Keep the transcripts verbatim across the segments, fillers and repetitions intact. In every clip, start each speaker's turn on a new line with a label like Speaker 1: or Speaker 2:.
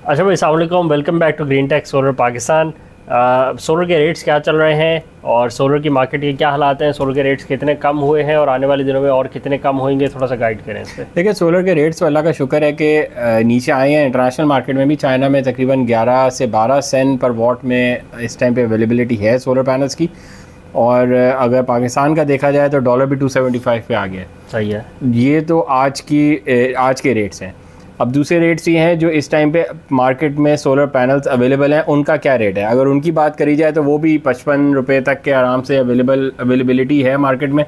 Speaker 1: अच्छा भाई, अस्सलाम वालेकुम, welcome back to green tech solar Pakistan. Solar के रेट्स क्या चल रहे हैं और सोलर की मार्केट के क्या हालात हैं, सोलर के रेट्स कितने कम हुए हैं और आने वाले दिनों में और कितने कम होंगे, थोड़ा सा गाइड करें इस पर।
Speaker 2: देखिए, सोलर के रेट्स तो अल्लाह का शुक्र है कि नीचे आए हैं। इंटरनेशनल मार्केट में भी चाइना में तकरीबन ग्यारह से बारह सेंट पर वॉट में इस टाइम पे अवेलेबिलिटी है सोलर पैनल्स की। और अगर पाकिस्तान का देखा जाए तो डॉलर भी टू सेवेंटी फाइव पे आ गया है।
Speaker 1: सही है, ये
Speaker 2: तो आज की आज के रेट्स हैं। अब दूसरे रेट्स ये हैं जो इस टाइम पे मार्केट में सोलर पैनल्स अवेलेबल हैं, उनका क्या रेट है। अगर उनकी बात करी जाए तो वो भी पचपन रुपये तक के आराम से अवेलेबल अवेलेबिलिटी है मार्केट में।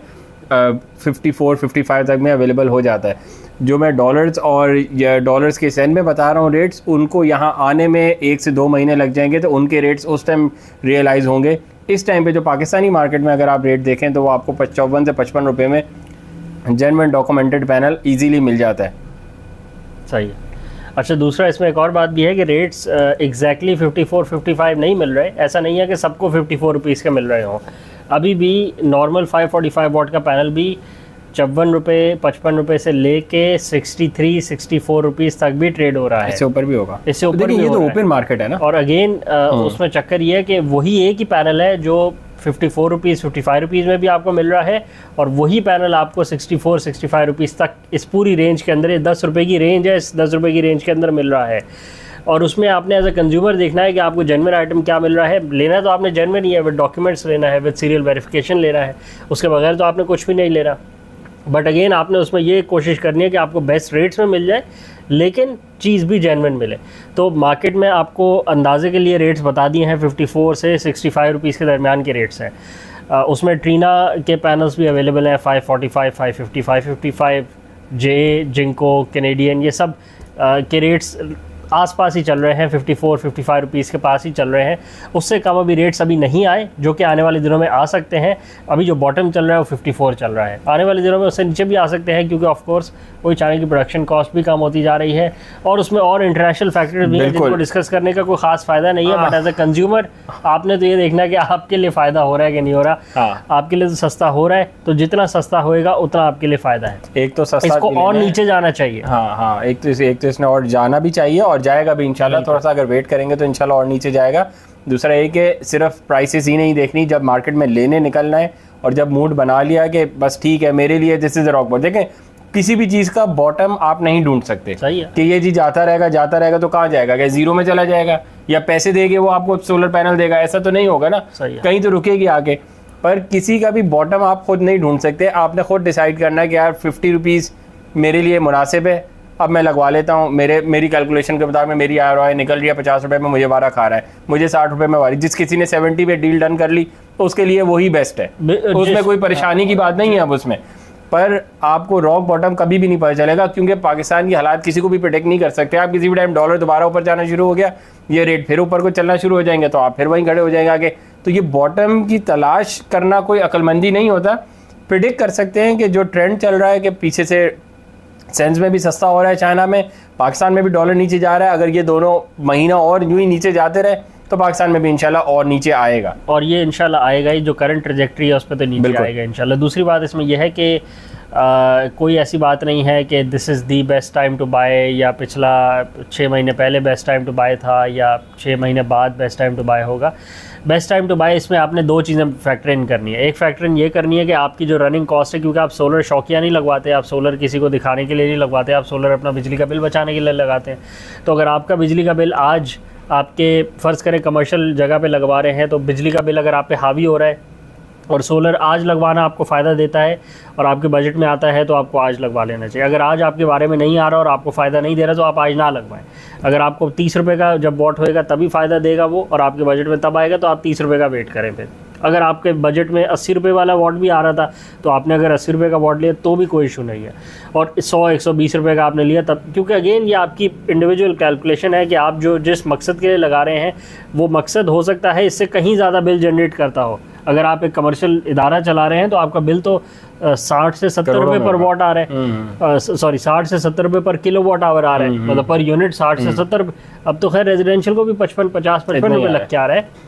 Speaker 2: फिफ्टी फोर फिफ्टी फाइव तक में अवेलेबल हो जाता है। जो मैं डॉलर्स और या डॉलर्स के सेंट में बता रहा हूँ रेट्स, उनको यहाँ आने में एक से दो महीने लग जाएंगे, तो उनके रेट्स उस टाइम रियलाइज़ होंगे। इस टाइम पे जो पाकिस्तानी मार्केट में अगर आप रेट देखें तो वो आपको चौवन से पचपन रुपये में जेन्युइन डॉक्यूमेंटेड पैनल ईजीली मिल जाता है।
Speaker 1: सही है। अच्छा, दूसरा इसमें एक और बात भी है कि rates exactly fifty four fifty five नहीं मिल रहे। ऐसा नहीं है कि सबको फिफ्टी फोर रुपीज़ के मिल रहे हों। अभी भी normal five forty five watt का पैनल भी चौवन रुपये पचपन रुपये से लेके sixty three sixty four rupees तक भी ट्रेड हो रहा है।
Speaker 2: इससे ऊपर भी होगा,
Speaker 1: इससे ऊपर भी
Speaker 2: ये
Speaker 1: हो
Speaker 2: तो
Speaker 1: रहा
Speaker 2: ओपन मार्केट है ना।
Speaker 1: और अगेन उसमें चक्कर ये है कि वही एक ही पैनल है जो fifty four rupees fifty five rupees में भी आपको मिल रहा है, और वही पैनल आपको sixty four sixty five rupees तक इस पूरी रेंज के अंदर, ये दस रुपये की रेंज है, इस दस रुपये की रेंज के अंदर मिल रहा है। और उसमें आपने एज ए कंज्यूमर देखना है कि आपको जेन्युइन आइटम क्या मिल रहा है। लेना तो आपने जेन्युइन ही है, विद डॉक्यूमेंट्स लेना है, विद सीरियल वेरिफिकेशन लेना है, उसके बगैर तो आपने कुछ भी नहीं लेना। बट अगेन आपने उसमें ये कोशिश करनी है कि आपको बेस्ट रेट्स में मिल जाए, लेकिन चीज़ भी जेन्युइन मिले। तो मार्केट में आपको अंदाजे के लिए रेट्स बता दिए हैं, फिफ्टी फोर से सिक्सटी फाइव रुपीज़ के दरमियान के रेट्स हैं। आ, उसमें ट्रीना के पैनल्स भी अवेलेबल हैं, five forty five five fifty five fifty five जे जिंको कैनेडियन, ये सब आ, के रेट्स आसपास ही चल रहे हैं, fifty four fifty five rupees के पास ही चल रहे हैं। उससे कम अभी रेट्स अभी नहीं आए, जो कि आने वाले दिनों में आ सकते हैं। अभी जो बॉटम चल रहा है वो फिफ्टी फोर चल रहा है, आने वाले दिनों में उससे नीचे भी आ सकते हैं, क्योंकि ऑफ कोर्स वही चाइना की प्रोडक्शन कॉस्ट भी कम होती जा रही है और उसमें और इंटरनेशनल फैक्टर्स भी हैं जिनको डिस्कस करने का कोई खास फ़ायदा नहीं है। बट एज ए कंज्यूमर आपने तो ये देखना है कि आपके लिए फ़ायदा हो रहा है कि नहीं हो रहा। आपके लिए तो सस्ता हो रहा है, तो जितना सस्ता होएगा उतना आपके लिए फ़ायदा है।
Speaker 2: एक तो सस्ता,
Speaker 1: इसको और नीचे जाना चाहिए।
Speaker 2: हाँ हाँ एक तो एक तो इसने और जाना भी चाहिए और जाएगा भी इंशाल्लाह। थोड़ा सा अगर वेट करेंगे तो इंशाल्लाह और नीचे जाएगा। दूसरा ये कि सिर्फ प्राइसेस ही नहीं देखनी, जब मार्केट में लेने निकलना है और जब मूड बना लिया कि बस ठीक है मेरे लिए दिस इज रॉक बॉटम। देखें, किसी भी चीज़ का बॉटम आप नहीं ढूंढ सकते।
Speaker 1: सही है
Speaker 2: कि ये चीज़ जाता रहेगा जाता रहेगा तो कहाँ जाएगा, क्या जीरो में चला जाएगा, या पैसे देके वो आपको सोलर पैनल देगा, ऐसा तो नहीं होगा ना। कहीं तो रुकेगी आके। पर किसी का भी बॉटम आप खुद नहीं ढूंढ सकते। आपने खुद डिसाइड करना है कि यार फिफ्टी रुपीज़ मेरे लिए मुनासिब है, अब मैं लगवा लेता हूँ। मेरे मेरी कैलकुलेशन के मुताबिक मेरी आर ओ आई निकल रही है पचास रुपये में, मुझे वारा खा रहा है, मुझे साठ रुपये में वारी। जिस किसी ने सेवेंटी पे डील डन कर ली तो उसके लिए वही बेस्ट है, उसमें कोई परेशानी की बात नहीं है अब उसमें। पर आपको रॉक बॉटम कभी भी नहीं पता चलेगा, क्योंकि पाकिस्तान की हालात किसी को भी प्रोटेक्ट नहीं कर सकते। आप किसी भी टाइम डॉलर दोबारा ऊपर जाना शुरू हो गया, ये रेट फिर ऊपर को चलना शुरू हो जाएंगे, तो आप फिर वहीं खड़े हो जाएंगे आगे। तो ये बॉटम की तलाश करना कोई अक्लमंदी नहीं होता। प्रिडिक्ट कर सकते हैं कि जो ट्रेंड चल रहा है कि पीछे से सेंस में भी सस्ता हो रहा है, चाइना में, पाकिस्तान में भी डॉलर नीचे जा रहा है। अगर ये दोनों महीना और यूं ही नीचे जाते रहे तो पाकिस्तान में भी इंशाल्लाह और नीचे आएगा, और
Speaker 1: ये इंशाल्लाह आएगा ही। जो करंट ट्रेजेक्टरी है उस पर तो नीचे आएगा इंशाल्लाह। दूसरी बात इसमें यह है कि आ, कोई ऐसी बात नहीं है कि this is the best time to buy, या पिछला छः महीने पहले बेस्ट टाइम टू बाय था, या छः महीने बाद बेस्ट टाइम टू बाय होगा। बेस्ट टाइम टू बाय इसमें आपने दो चीज़ें फैक्टर इन करनी है। एक फैक्टर इन ये करनी है कि आपकी जो रनिंग कॉस्ट है, क्योंकि आप सोलर शौकिया नहीं लगवाते, आप सोलर किसी को दिखाने के लिए नहीं लगवाते, आप सोलर अपना बिजली का बिल बचाने के लिए लगाते हैं। तो अगर आपका बिजली का बिल आज आपके फ़र्ज़ करें कमर्शियल जगह पे लगवा रहे हैं, तो बिजली का बिल अगर आप पे हावी हो रहा है और सोलर आज लगवाना आपको फ़ायदा देता है और आपके बजट में आता है, तो आपको आज लगवा लेना चाहिए। अगर आज आपके बारे में नहीं आ रहा और आपको फ़ायदा नहीं दे रहा तो आप आज ना लगवाएं। अगर आपको तीस रुपये का जब वॉट होएगा तभी फ़ायदा देगा वो, और आपके बजट में तब आएगा, तो आप तीस रुपये का वेट करें। फिर अगर आपके बजट में अस्सी रुपये वाला वॉट भी आ रहा था तो आपने अगर अस्सी रुपये का वॉट लिया तो भी कोई इशू नहीं है, और सौ एक सौ बीस रुपये का आपने लिया तब, क्योंकि अगेन ये आपकी इंडिविजुअल कैलकुलेशन है कि आप जो जिस मकसद के लिए लगा रहे हैं वो मकसद हो सकता है इससे कहीं ज़्यादा बिल जनरेट करता हो। अगर आप एक कमर्शियल इदारा चला रहे हैं तो आपका बिल तो साठ से सत्तर रुपये पर वॉट आ रहा है, सॉरी साठ से सत्तर रुपये पर किलो वॉट आवर आ रहा है, मतलब पर यूनिट साठ से सत्तर। अब तो खैर रेजिडेंशियल को भी पचपन पचास पचपन रुपये लग के आ रहा है।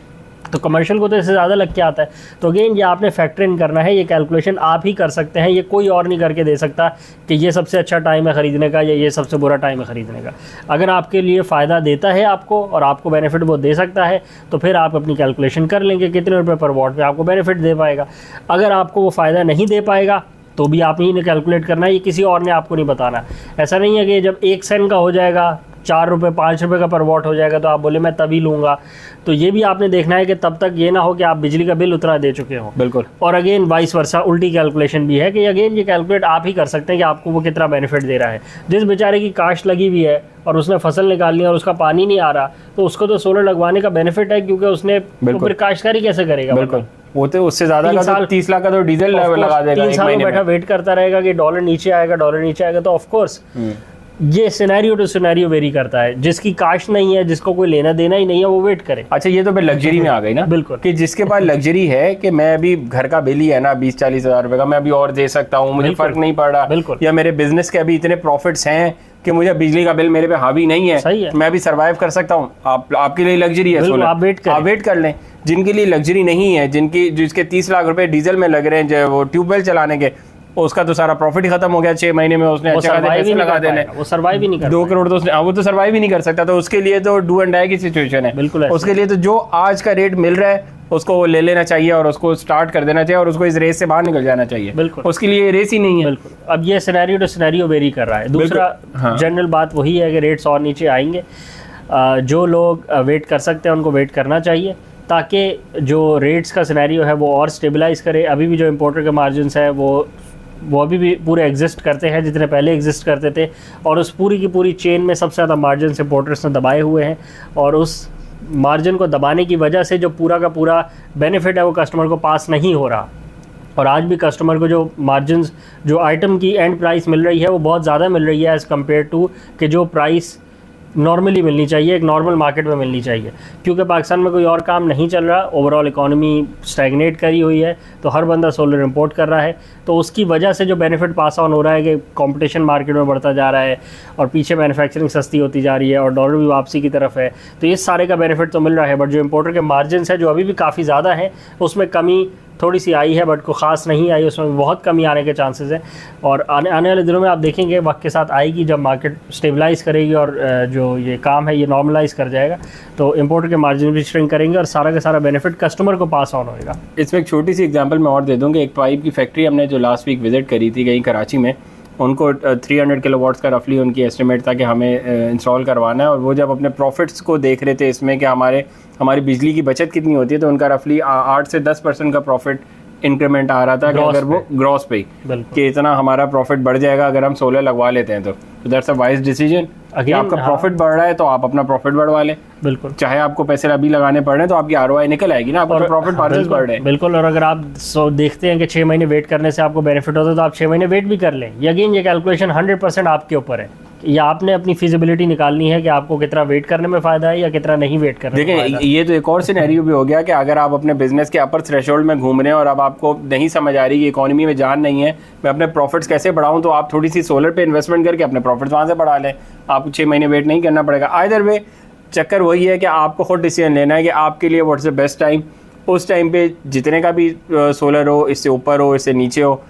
Speaker 1: तो कमर्शियल को तो इससे ज़्यादा लग के आता है। तो अगेन ये आपने फैक्टर इन करना है, ये कैलकुलेशन आप ही कर सकते हैं, ये कोई और नहीं करके दे सकता कि ये सबसे अच्छा टाइम है ख़रीदने का या ये सबसे बुरा टाइम है ख़रीदने का। अगर आपके लिए फ़ायदा देता है आपको और आपको बेनिफिट वो दे सकता है तो फिर आप अपनी कैलकुलेशन कर लेंगे कितने रुपये पर वॉट पे आपको बेनिफिट दे पाएगा। अगर आपको वो फ़ायदा नहीं दे पाएगा तो भी आप ही ने कैलकुलेट करना है, ये किसी और ने आपको नहीं बताना। ऐसा नहीं है कि जब एक सेंट का हो जाएगा, चार रुपये पाँच रुपये का पर वॉट हो जाएगा तो आप बोले मैं तभी लूँगा। तो ये भी आपने देखना है कि तब तक ये ना हो कि आप बिजली का बिल उतना दे चुके हो।
Speaker 2: बिल्कुल।
Speaker 1: और अगेन वाइस वर्सा उल्टी कैलकुलेशन भी है कि अगेन ये कैलकुलेट आप ही कर सकते हैं कि आपको वो कितना बेनिफिट दे रहा है। जिस बेचारे की काश्त लगी हुई है और उसने फसल निकालनी है और उसका पानी नहीं आ रहा तो उसको तो सोलर लगवाने का बेनिफिट है, क्योंकि उसने तो फिर काश्तकारी कैसे करेगा।
Speaker 2: बिल्कुल, वो तो उससे ज्यादा का तो तीस लाख का तो डीजल लगा देगा,
Speaker 1: तीन साल बैठा वेट करता रहेगा कि डॉलर नीचे आएगा डॉलर नीचे आएगा। तो ऑफकोर्स ये सिनेरियो टू सिनेरियो वेरी करता है। जिसकी काश नहीं है, जिसको कोई लेना देना ही नहीं है, वो वेट करे।
Speaker 2: अच्छा, ये तो फिर लग्जरी में आ गई ना।
Speaker 1: बिल्कुल, कि
Speaker 2: जिसके पास लग्जरी है कि मैं अभी घर का बिल ही है ना बीस चालीस हजार रुपए का, मैं अभी और दे सकता हूँ, मुझे फर्क नहीं पड़ रहा, बिल्कुल, या मेरे बिजनेस के अभी इतने प्रॉफिट्स हैं कि मुझे बिजली का बिल मेरे पे हावी नहीं है, सही है, मैं भी सर्वाइव कर सकता हूँ। आप आपके लिए लग्जरी है सोलर,
Speaker 1: आप वेट
Speaker 2: आप वेट कर लें। जिनके लिए लग्जरी नहीं है, जिनकी जिसके तीस लाख रुपए डीजल में लग रहे हैं जो वो ट्यूबवेल चलाने के, उसका तो सारा प्रॉफिट ही खत्म हो गया छह महीने में। उसने अच्छा खासा पैसे लगा देने,
Speaker 1: वो सर्वाइव ही नहीं कर
Speaker 2: दो करोड़ तो उसने, वो तो सर्वाइव ही नहीं कर सकता। तो उसके लिए तो डू एंड डाई की सिचुएशन है।
Speaker 1: बिल्कुल,
Speaker 2: उसके लिए तो जो आज का रेट मिल रहा है उसको वो ले लेना चाहिए और उसको स्टार्ट कर देना चाहिए और उसको इस रेस से बाहर निकल जाना चाहिए।
Speaker 1: बिल्कुल,
Speaker 2: उसके लिए रेस ही नहीं है।
Speaker 1: बिल्कुल। अब ये सिनेरियो टू सिनेरियो वेरी कर रहा है। दूसरा जनरल हाँ। बात वही है कि रेट्स और नीचे आएंगे। जो लोग वेट कर सकते हैं उनको वेट करना चाहिए ताकि जो रेट्स का सिनेरियो है वो और स्टेबलाइज करे। अभी भी जो इम्पोर्टर के मार्जिन है वो वो अभी भी पूरे एग्जिस्ट करते हैं जितने पहले एग्जिस्ट करते थे, और उस पूरी की पूरी चेन में सबसे ज़्यादा मार्जिन इम्पोर्टर्स ने दबाए हुए हैं, और उस मार्जिन को दबाने की वजह से जो पूरा का पूरा बेनिफिट है वो कस्टमर को पास नहीं हो रहा। और आज भी कस्टमर को जो मार्जिन जो आइटम की एंड प्राइस मिल रही है वो बहुत ज़्यादा मिल रही है एज़ कम्पेयर टू कि जो प्राइस नॉर्मली मिलनी चाहिए, एक नॉर्मल मार्केट में मिलनी चाहिए। क्योंकि पाकिस्तान में कोई और काम नहीं चल रहा, ओवरऑल इकॉनमी स्टैगनेट करी हुई है, तो हर बंदा सोलर इंपोर्ट कर रहा है। तो उसकी वजह से जो बेनिफिट पास ऑन हो रहा है कि कंपटीशन मार्केट में बढ़ता जा रहा है और पीछे मैन्युफैक्चरिंग सस्ती होती जा रही है और डॉलर भी वापसी की तरफ है, तो इस सारे का बेनिफिट तो मिल रहा है। बट जो इम्पोर्टर के मार्जिन है जो अभी भी काफ़ी ज़्यादा है, उसमें कमी थोड़ी सी आई है, बट को ख़ास नहीं आई, उसमें बहुत कमी आने के चांसेस हैं। और आने आने वाले दिनों में आप देखेंगे वक्त के साथ आएगी, जब मार्केट स्टेबलाइज़ करेगी और जो ये काम है ये नॉर्मलाइज़ कर जाएगा, तो इम्पोर्टर के मार्जिन भी श्रिंक करेंगे और सारा का सारा बेनिफिट कस्टमर को पास ऑन होएगा।
Speaker 2: इसमें एक छोटी सी एग्जांपल मैं और दे दूँगी। एक पाइप की फैक्ट्री हमने जो लास्ट वीक विजिट करी थी कहीं कराची में, उनको तीन सौ किलो वाट्स का रफली उनकी एस्टिमेट था कि हमें इंस्टॉल करवाना है। और वो जब अपने प्रॉफिट्स को देख रहे थे इसमें कि हमारे हमारी बिजली की बचत कितनी होती है, तो उनका रफली आठ से दस परसेंट का प्रॉफिट इंक्रीमेंट आ रहा था कि अगर वो ग्रॉस पे कि इतना हमारा प्रॉफिट बढ़ जाएगा अगर हम सोलर लगवा लेते हैं। तो दैट्स अ वाइज डिसीजन कि आपका प्रॉफिट बढ़ रहा है तो आप अपना प्रॉफिट बढ़वा लें।
Speaker 1: बिल्कुल, चाहे
Speaker 2: आपको पैसे अभी लगाने पड़ रहे हैं तो आपकी आरओआई निकल आएगी ना, आपका प्रॉफिट मार्जिन बढ़ रहे हैं।
Speaker 1: बिल्कुल। और अगर आप सो देखते हैं कि छः महीने वेट करने से आपको बेनिफिट होता है तो आप छः महीने वेट भी कर लें। ये अगेन ये कैलकुलेशन हंड्रेड परसेंट आपके ऊपर है, या आपने अपनी फिजिबिलिटी निकालनी है कि आपको कितना वेट करने में फ़ायदा है या कितना नहीं वेट करने में।
Speaker 2: देखिए, ये तो एक और सिनेरियो भी हो गया कि अगर आप अपने बिजनेस के अपर थ्रेशोल्ड में घूम रहे हैं और अब आपको नहीं समझ आ रही कि इकोनॉमी में जान नहीं है, मैं अपने प्रॉफिट्स कैसे बढ़ाऊं, तो आप थोड़ी सी सोलर पे इन्वेस्टमेंट करके अपने प्रॉफिट्स वहाँ से बढ़ा लें। आपको छः महीने वेट नहीं करना पड़ेगा। आइदर वे चक्कर वही है कि आपको खुद डिसीजन लेना है कि आपके लिए व्हाट्स द बेस्ट टाइम। उस टाइम पे जितने का भी सोलर हो, इससे ऊपर हो, इससे नीचे हो,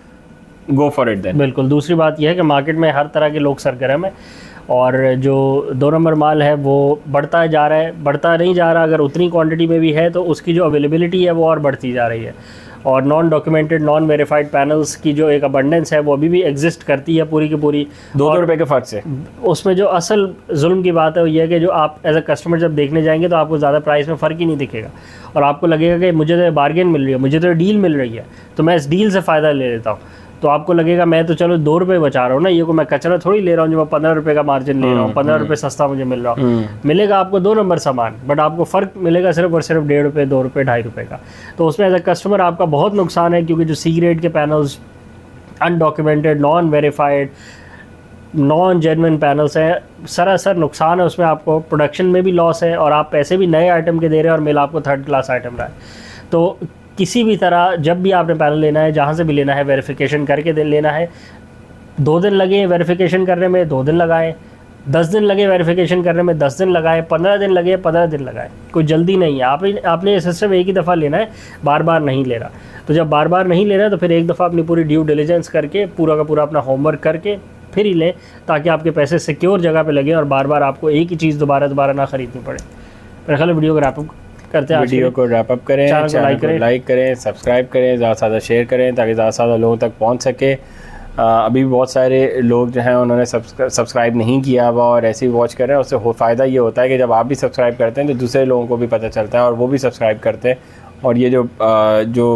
Speaker 2: गो फॉर इट देन।
Speaker 1: बिल्कुल। दूसरी बात यह है कि मार्केट में हर तरह के लोग सरगर्म है और जो दो नंबर माल है वो बढ़ता जा रहा है, बढ़ता नहीं जा रहा। अगर उतनी क्वांटिटी में भी है तो उसकी जो अवेलेबिलिटी है वो और बढ़ती जा रही है। और non documented non verified panels की जो एक अबंडेंस है वो अभी भी एग्जिस्ट करती है पूरी की पूरी,
Speaker 2: दो दो रुपये के फर्क से।
Speaker 1: उसमें जो असल जुल्म की बात है वो ये है कि जो आप एज अ कस्टमर जब देखने जाएंगे तो आपको ज़्यादा प्राइस में फ़र्क ही नहीं दिखेगा और आपको लगेगा कि मुझे तो बार्गेन मिल रही है, मुझे तो डील मिल रही है, तो मैं इस डील से फ़ायदा ले लेता हूँ। तो आपको लगेगा मैं तो चलो दो रुपये बचा रहा हूँ ना, ये को मैं कचरा थोड़ी ले रहा हूँ जो मैं पंद्रह रुपये का मार्जिन ले रहा हूँ, पंद्रह रुपये सस्ता मुझे मिल रहा हूँ। मिलेगा आपको दो नंबर सामान, बट आपको फ़र्क मिलेगा सिर्फ और सिर्फ डेढ़ रुपये, दो रुपये, ढाई रुपये का। तो उसमें एज अ कस्टमर आपका बहुत नुकसान है, क्योंकि जो सी ग्रेड के panels, undocumented, non verified, non genuine panels हैं, सरासर नुकसान है उसमें। आपको प्रोडक्शन में भी लॉस है और आप पैसे भी नए आइटम के दे रहे हैं और मिल आपको थर्ड क्लास आइटम रहा है। तो किसी भी तरह जब भी आपने पैनल लेना है, जहाँ से भी लेना है, वेरिफिकेशन करके दे लेना है। दो दिन लगे वेरिफिकेशन करने में, दो दिन लगाएं। दस दिन लगे वेरिफिकेशन करने में, दस दिन लगाए, पंद्रह दिन लगे, पंद्रह दिन लगाए, कोई जल्दी नहीं है। आप आपने ये सिस्टम एक ही दफ़ा लेना है, बार बार नहीं ले रहा। तो जब बार बार नहीं ले रहा तो फिर एक दफ़ा अपनी पूरी ड्यू डिलिजेंस करके पूरा का पूरा अपना होमवर्क करके फिर ही लें, ताकि आपके पैसे सिक्योर जगह पे लगे और बार बार आपको एक ही चीज़ दोबारा दोबारा ना खरीदनी पड़े। मेरे ख्याल वीडियो को रैप अप करते हैं,
Speaker 2: वीडियो को रैप अप करें, चैनल को लाइक करें, लाइक करें, सब्सक्राइब करें, ज़्यादा से ज़्यादा शेयर करें ताकि ज़्यादा से ज़्यादा लोगों तक पहुँच सके। आ, अभी भी बहुत सारे लोग जो हैं उन्होंने सब्सक्राइब नहीं किया हुआ और ऐसे ही वॉच कर रहे हैं। उससे हो फ़ायदा ये होता है कि जब आप भी सब्सक्राइब करते हैं तो दूसरे लोगों को भी पता चलता है और वो भी सब्सक्राइब करते हैं, और ये जो आ, जो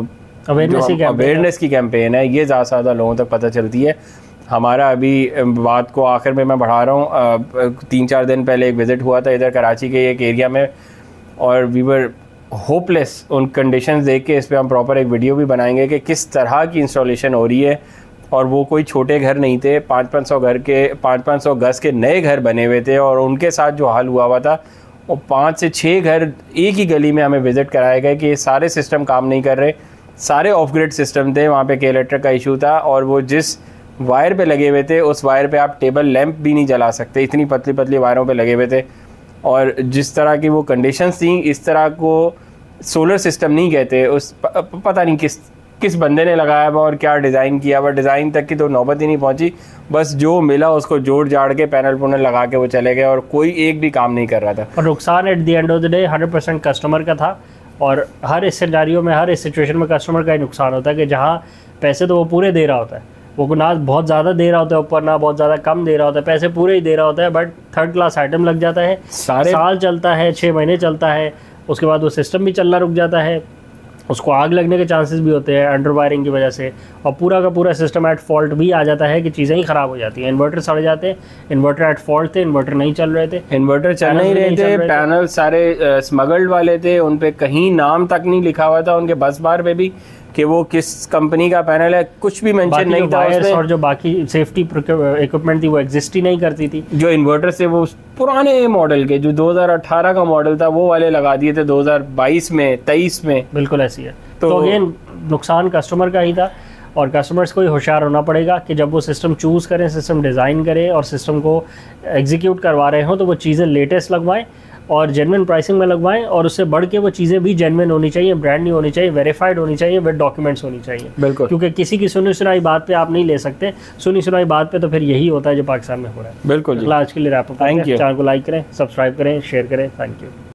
Speaker 2: अवेयरनेस की कैंपेन है ये ज़्यादा से ज़्यादा लोगों तक पता चलती है। हमारा अभी बात को आखिर में मैं बढ़ा रहा हूँ, तीन चार दिन पहले एक विज़िट हुआ था इधर कराची के एक एरिया में, और वी वर होपलेस उन कंडीशंस देख के। इस पर हम प्रॉपर एक वीडियो भी बनाएंगे कि किस तरह की इंस्टॉलेशन हो रही है, और वो कोई छोटे घर नहीं थे, पाँच पाँच सौ घर के पाँच पाँच सौ गज़ के नए घर बने हुए थे, और उनके साथ जो हाल हुआ हुआ था वो पाँच से छः घर एक ही गली में हमें विज़िट कराए गए कि ये सारे सिस्टम काम नहीं कर रहे, सारे ऑफ ग्रिड सिस्टम थे, वहाँ पे के इलेक्ट्रिक का इशू था, और वो जिस वायर पे लगे हुए थे उस वायर पे आप टेबल लैंप भी नहीं जला सकते, इतनी पतली पतली वायरों पे लगे हुए थे। और जिस तरह की वो कंडीशंस थी, इस तरह को सोलर सिस्टम नहीं कहते, उस प, पता नहीं किस किस बंदे ने लगाया हुआ और क्या डिज़ाइन किया हुआ, डिज़ाइन तक की तो नौबत ही नहीं पहुंची, बस जो मिला उसको जोड़ जाड़ के पैनल पुनल लगा के वो चले गए और कोई एक भी काम नहीं कर रहा था।
Speaker 1: और नुकसान at the end of the day hundred percent customer का था, और हर इस सिनेरियो में, हर इस सिचुएशन में कस्टमर का ही नुकसान होता है कि जहाँ पैसे तो वो पूरे दे रहा होता है, वो ना बहुत ज़्यादा दे रहा होता है ऊपर, ना बहुत ज़्यादा कम दे रहा होता है, पैसे पूरे ही दे रहा होता है, बट थर्ड क्लास आइटम लग जाता है, सारे साल चलता है, छः महीने चलता है, उसके बाद वो सिस्टम भी चलना रुक जाता है, उसको आग लगने के चांसेस भी होते हैं अंडर वायरिंग की वजह से, और पूरा का पूरा सिस्टम एट फॉल्ट भी आ जाता है कि चीज़ें ही ख़राब हो जाती हैं। इन्वर्टर सड़ जाते हैं, इन्वर्टर एट फॉल्ट थे, इन्वर्टर नहीं चल रहे थे,
Speaker 2: इन्वर्टर चल नहीं रहे थे, पैनल सारे स्मगल्ड वाले थे, उन पे कहीं नाम तक नहीं लिखा हुआ था उनके बस बार पे भी कि वो किस कंपनी का पैनल है, कुछ भी मेंशन नहीं था उसमें,
Speaker 1: और जो बाकी सेफ्टी इक्विपमेंट थी वो एग्जिस्ट ही नहीं करती थी।
Speaker 2: जो इन्वर्टर से वो पुराने मॉडल के जो दो हज़ार अठारह का मॉडल था वो वाले लगा दिए थे दो हज़ार बाईस में तेईस में।
Speaker 1: बिल्कुल ऐसी है। तो, तो अगेन नुकसान कस्टमर का ही था, और कस्टमर्स को ही होशियार होना पड़ेगा कि जब वो सिस्टम चूज़ करें, सिस्टम डिज़ाइन करें और सिस्टम को एग्जीक्यूट करवा रहे हों तो वो चीज़ें लेटेस्ट लगवाएं और जेन्युइन प्राइसिंग में लगवाएं, और उससे बढ़ के वो चीज़ें भी जेन्युइन होनी चाहिए, ब्रांड न्यू होनी चाहिए, वेरीफाइड होनी चाहिए, विद डॉक्यूमेंट्स होनी चाहिए।
Speaker 2: बिल्कुल,
Speaker 1: क्योंकि किसी की सुनी सुनाई बात पे आप नहीं ले सकते, सुनी सुनाई बात पे तो फिर यही होता है जो पाकिस्तान में हो रहा है।
Speaker 2: बिल्कुल,
Speaker 1: आज के लिए रैप अप, चैनल को लाइक करें, सब्सक्राइब करें, शेयर करें। Thank you.